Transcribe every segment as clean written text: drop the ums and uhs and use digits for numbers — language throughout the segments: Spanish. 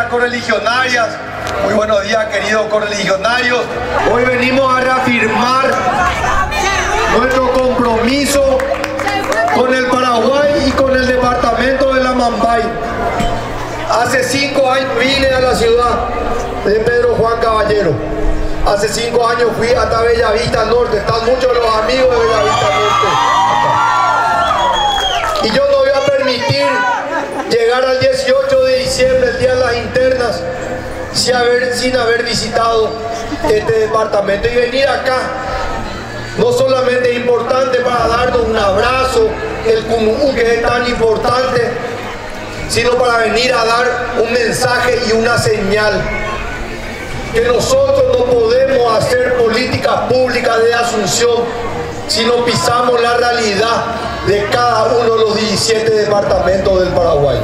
días, correligionarias. Muy buenos días, queridos correligionarios. Hoy venimos a reafirmar nuestro compromiso con el Paraguay y con el departamento de la Mambay. Hace 5 años vine a la ciudad de Pedro Juan Caballero. Hace 5 años fui hasta Bellavista Norte. Están muchos los amigos de Bellavista Norte. Y yo no voy a permitir llegar al 18 de diciembre, el día de las internas, sin haber visitado este departamento. Y venir acá no solamente es importante para darnos un abrazo, el Cumú, que es tan importante, sino para venir a dar un mensaje y una señal. Que nosotros no podemos hacer políticas públicas de Asunción si no pisamos la realidad de cada uno de los 17 departamentos del Paraguay.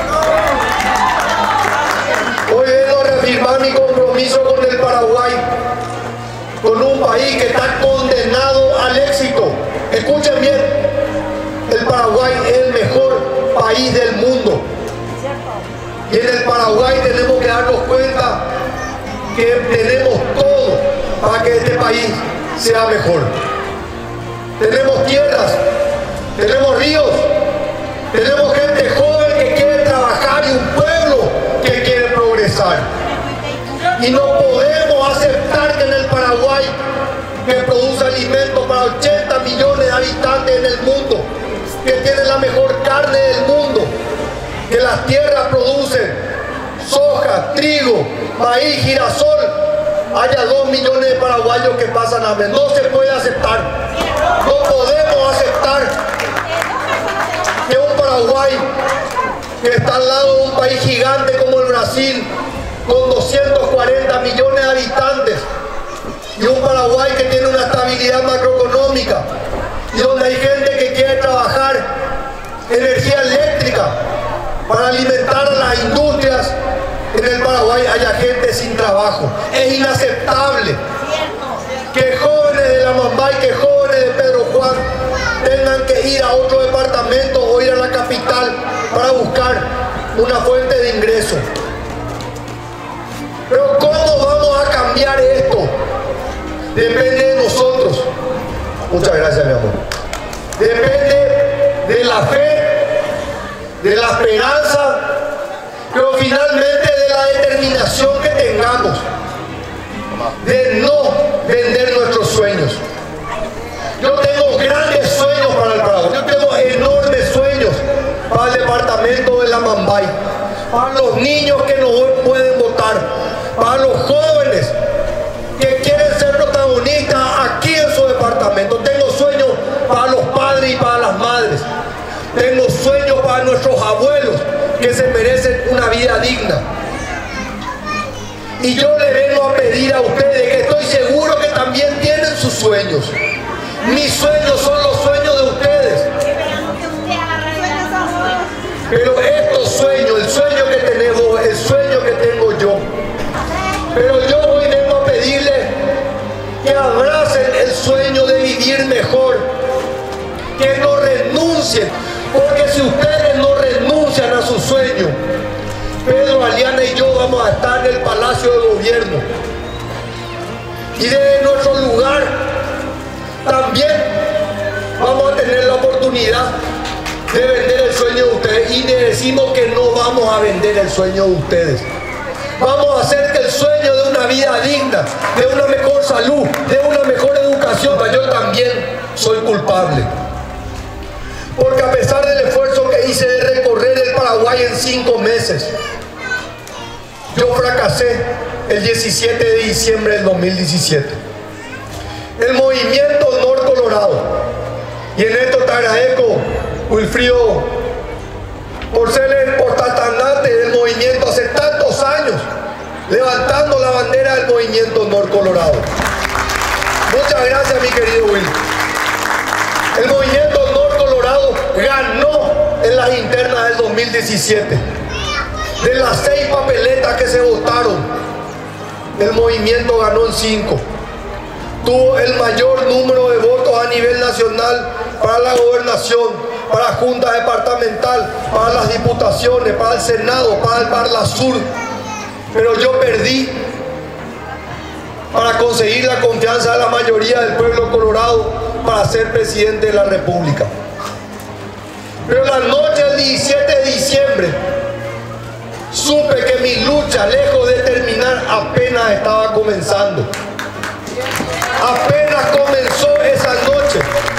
Hoy vengo a reafirmar mi compromiso con el Paraguay, con un país que está condenado al éxito. Escuchen bien, el Paraguay es el mejor país del mundo. Y en el Paraguay tenemos que darnos cuenta que tenemos todo para que este país sea mejor. Tenemos tierras, tenemos ríos, tenemos gente joven que quiere trabajar y un pueblo que quiere progresar. Y no podemos aceptar que en el Paraguay, que produce alimentos para 80 millones de habitantes en el mundo, que tiene la mejor carne del mundo, que las tierras producen soja, trigo, maíz, girasol, haya 2 millones de paraguayos que pasan hambre. No se puede aceptar. No podemos aceptar que un Paraguay que está al lado de un país gigante como el Brasil, con 240 millones de habitantes, y un Paraguay que tiene una estabilidad macroeconómica, y donde hay gente que quiere trabajar energía eléctrica para alimentar a las industrias, en el Paraguay haya gente sin trabajo. Es inaceptable que jóvenes de la Mambay, que jóvenes de Pedro Juan tengan que ir a otro departamento o ir a la capital para buscar una fuente de ingreso. Pero ¿cómo vamos a cambiar esto? Depende de nosotros. Muchas gracias, mi amor. Depende de la fe, de la esperanza, pero finalmente de la determinación que tengamos de no vender nuestros sueños. Yo tengo grandes sueños para el Paraguay. Yo tengo enormes sueños para el departamento de la Mambay, para los niños que no pueden votar, para los jóvenes que quieren ser protagonistas aquí en su departamento. Tengo sueños para los padres y para las madres. Tengo sueños para nuestros abuelos que se merecen una vida digna. Y yo le vengo a pedir a ustedes, que estoy seguro que también tienen sus sueños. Mis sueños son los sueños de ustedes. Pero estos sueños, el sueño que tenemos, el sueño que tengo yo. Pero yo hoy vengo a pedirles que abracen el sueño de vivir mejor, que no renuncien, porque si ustedes no renuncian a su sueño, Pedro, Aliana y yo vamos a estar en el Palacio de Gobierno, y desde nuestro lugar también vamos a tener la oportunidad de vender el sueño de ustedes. Y les decimos que no vamos a vender el sueño de ustedes. Vamos a hacer que el sueño de una vida digna, de una mejor salud, de una mejor educación, yo también soy culpable. Porque a pesar del esfuerzo que hice de recorrer el Paraguay en 5 meses, yo fracasé el 17 de diciembre del 2017. El movimiento Nor Colorado, y en esto te agradezco, Wilfrido, por ser el portastandarte del movimiento hace tantos años, levantando la bandera del movimiento Nor Colorado. Muchas gracias, mi querido Will. El movimiento Nor Colorado ganó en las internas del 2017. De las 6 papeletas que se votaron, el movimiento ganó en 5. Tuvo el mayor número de votos a nivel nacional para la gobernación, para la Junta Departamental, para las diputaciones, para el Senado, para el Parlasur. pero yo perdí para conseguir la confianza de la mayoría del pueblo colorado para ser presidente de la República. Pero la noche del 17 de diciembre supe que mi lucha, lejos de terminar, apenas estaba comenzando. Apenas comenzó esa noche.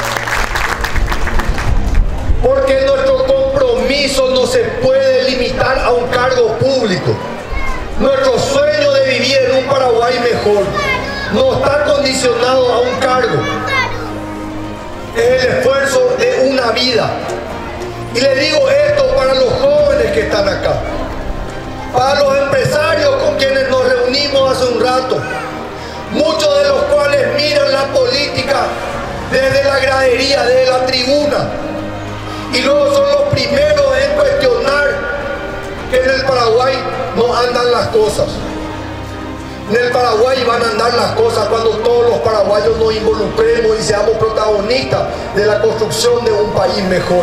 Porque nuestro compromiso no se puede limitar a un cargo público. Nuestro sueño de vivir en un Paraguay mejor no está condicionado a un cargo. Es el esfuerzo de una vida. Y le digo esto para los jóvenes que están acá, para los empresarios con quienes nos reunimos hace un rato, muchos de los cuales miran la política desde la gradería, desde la tribuna, y luego son los primeros en cuestionar que en el Paraguay no andan las cosas. En el Paraguay van a andar las cosas cuando todos los paraguayos nos involucremos y seamos protagonistas de la construcción de un país mejor.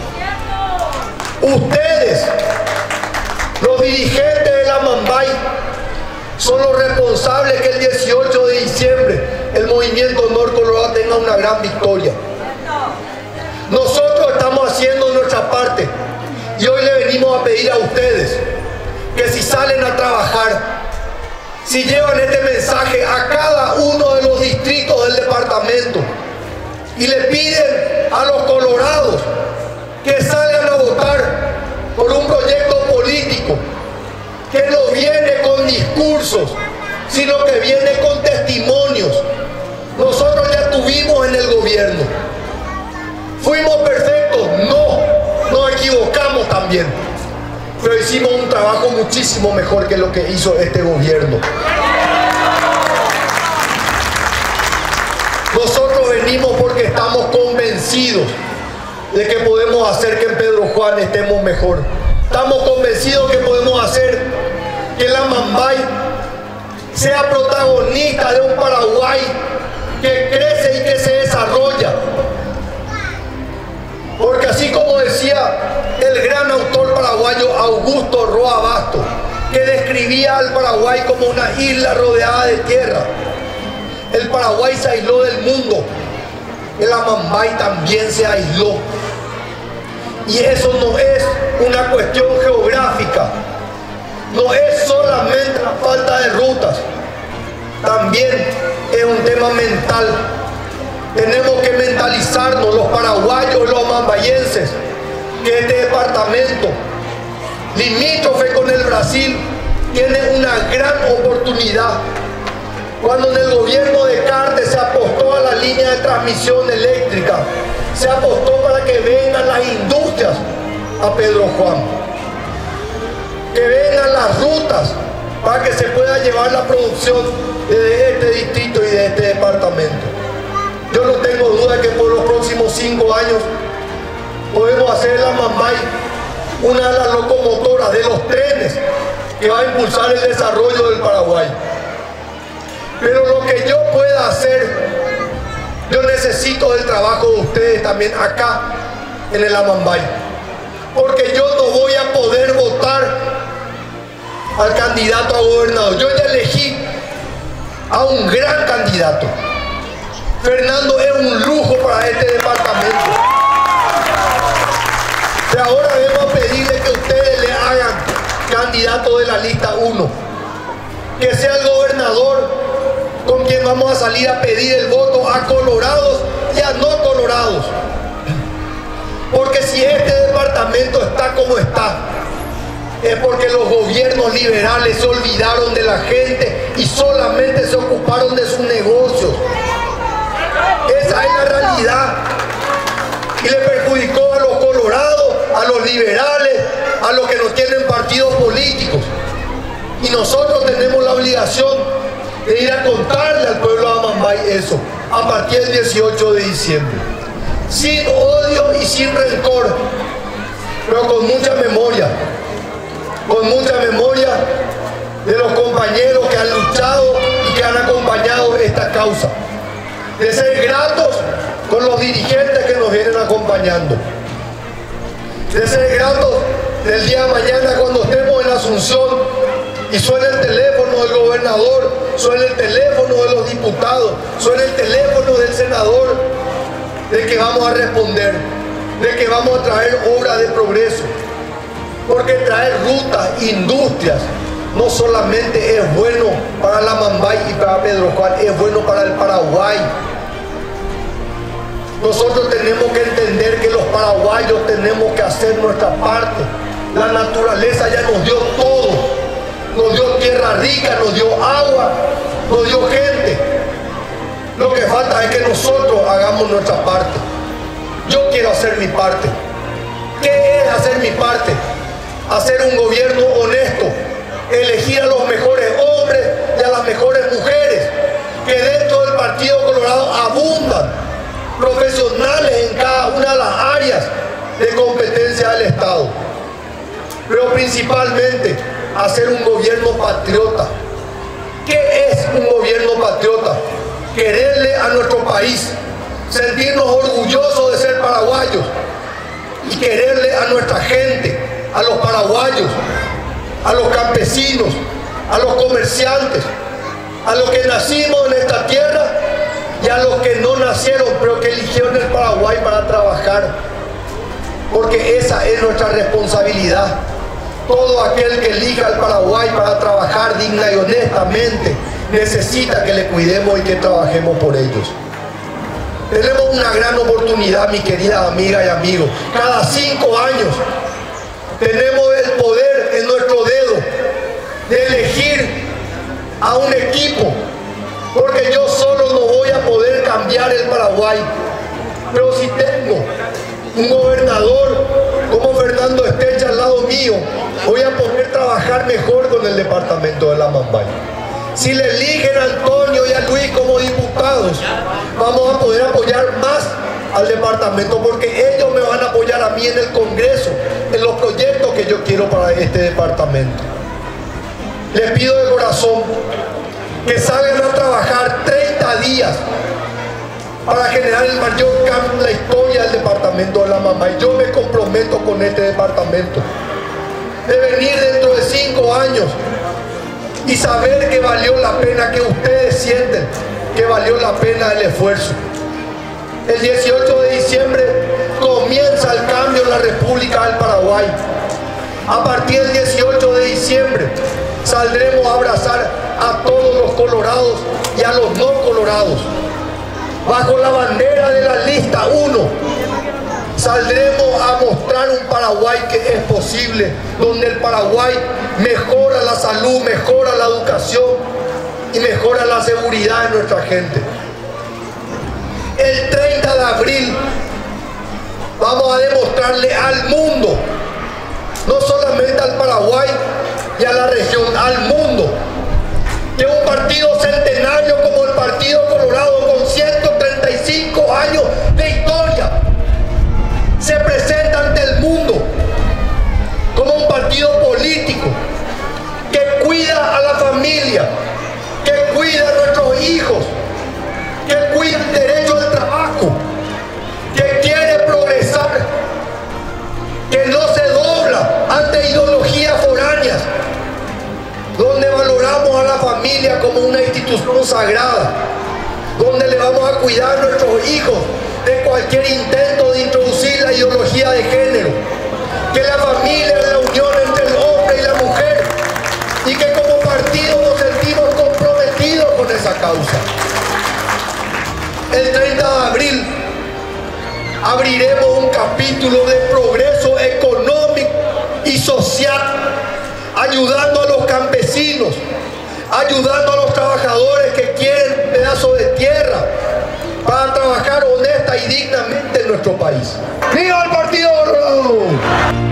Ustedes, los dirigentes de la Mambay, son los responsables que el 18 de diciembre el movimiento Norcolorado tenga una gran victoria. Nosotros estamos haciendo nuestra parte y hoy le venimos a pedir a ustedes que si salen a trabajar, si llevan este mensaje a cada uno de los distritos del departamento y le piden a los colorados que salgan a votar por un proyecto político que no viene con discursos, sino que viene con testimonios. Nosotros ya estuvimos en el gobierno. ¿Fuimos perfectos? No, nos equivocamos también. Pero hicimos un trabajo muchísimo mejor que lo que hizo este gobierno. Nosotros venimos porque estamos convencidos de que podemos hacer que en Pedro Juan estemos mejor. Estamos convencidos que podemos hacer que la Mambay sea protagonista de un Paraguay que crece y que se desarrolla. Porque así como decía el gran autor paraguayo Augusto Roa Basto, que describía al Paraguay como una isla rodeada de tierra, el Paraguay se aisló del mundo, el Mambay también se aisló. Y eso no es una cuestión geográfica, no es solamente la falta de rutas, también es un tema mental. Tenemos que mentalizarnos los paraguayos y los mambayenses que este departamento, limítrofe con el Brasil, tiene una gran oportunidad. Cuando en el gobierno de Cartes se apostó a la línea de transmisión eléctrica, se apostó para que vengan las industrias a Pedro Juan, que vengan las rutas para que se pueda llevar la producción de este distrito y de este departamento. Yo no tengo duda que por los próximos 5 años podemos hacer la Mambay una de las locomotoras de los trenes que va a impulsar el desarrollo del Paraguay. Pero lo que yo pueda hacer, yo necesito del trabajo de ustedes también acá en el Amambay, porque yo no voy a poder votar al candidato a gobernador. Yo ya elegí a un gran candidato. Fernando es un lujo para este departamento. De ahora debemos pedirle que ustedes le hagan candidato de la lista 1, que sea el gobernador con quien vamos a salir a pedir el voto a colorados y a no colorados. Porque si este departamento está como está, es porque los gobiernos liberales se olvidaron de la gente y solamente se ocuparon de sus negocios. Esa es la realidad. Y le perjudicó a los colorados, a los liberales, a los que no tienen partidos políticos. Y nosotros tenemos la obligación de ir a contarle al pueblo de Amambay eso, a partir del 18 de diciembre. Sin odio y sin rencor, pero con mucha memoria de los compañeros que han luchado y que han acompañado esta causa. De ser gratos con los dirigentes que nos vienen acompañando. De ser gratos del día de mañana cuando estemos en Asunción y suena el teléfono del gobernador, suena el teléfono de los diputados, suena el teléfono del senador, de que vamos a responder, de que vamos a traer obras de progreso. Porque traer rutas, industrias, no solamente es bueno para la Mambay y para Pedro Juan, es bueno para el Paraguay. Nosotros tenemos que entender que los paraguayos tenemos que hacer nuestra parte. La naturaleza ya nos dio todo. Nos dio tierra rica, nos dio agua, nos dio gente. Lo que falta es que nosotros hagamos nuestra parte. Yo quiero hacer mi parte. ¿Qué es hacer mi parte? Hacer un gobierno honesto, elegir a los mejores hombres y a las mejores mujeres, que dentro del Partido Colorado abundan profesionales en cada una de las áreas de competencia del Estado. Pero principalmente hacer un gobierno patriota. ¿Qué es un gobierno patriota? Quererle a nuestro país, sentirnos orgullosos de ser paraguayos y quererle a nuestra gente, a los paraguayos, a los campesinos, a los comerciantes, a los que nacimos en esta tierra y a los que no nacieron pero que eligieron el Paraguay para trabajar, porque esa es nuestra responsabilidad. Todo aquel que elija el Paraguay para trabajar digna y honestamente necesita que le cuidemos y que trabajemos por ellos. Tenemos una gran oportunidad, mi querida amiga y amigo. Cada 5 años tenemos el poder en nuestro dedo de elegir a un equipo, porque yo solo no voy a poder cambiar el Paraguay, pero si tengo un gobernador como Fernando Estecha al lado mío, voy a poder trabajar mejor con el departamento de la Mambay. Si le eligen a Antonio y a Luis como diputados, vamos a poder apoyar más al departamento, porque ellos me van a apoyar a mí en el Congreso, en los proyectos que yo quiero para este departamento. Les pido de corazón que salgan a trabajar 30 días para generar el mayor cambio en la historia del departamento de la Mambay. Yo me comprometo con este departamento de venir dentro de 5 años y saber que valió la pena, que ustedes sienten que valió la pena el esfuerzo. El 18 de diciembre comienza el cambio en la República del Paraguay. A partir del 18 de diciembre saldremos a abrazar a todos los colorados y a los no colorados. Bajo la bandera de la lista 1, saldremos a mostrar un Paraguay que es posible, donde el Paraguay mejora la salud, mejora la educación y mejora la seguridad de nuestra gente. El 30 de abril vamos a demostrarle al mundo, no solamente al Paraguay y a la región, al mundo, que un partido centenario como el Partido Colorado, con 135 años de historia, se presenta ante el mundo como un partido político que cuida a la familia, que cuida a nuestros hijos, que cuida el derecho al trabajo, que quiere progresar, que no se dobla ante ideologías foráneas, donde valoramos a la familia como una institución sagrada, donde le vamos a cuidar a nuestros hijos de cualquier intento de introducir la ideología de género, que la familia es la unión entre el hombre y la mujer, y que como partido nos sentimos comprometidos con esa causa. El 30 de abril abriremos un capítulo de progreso económico y social, ayudando a los campesinos, ayudando a los trabajadores que quieren pedazos de tierra para trabajar honesta y dignamente en nuestro país. ¡Viva el Partido Colorado!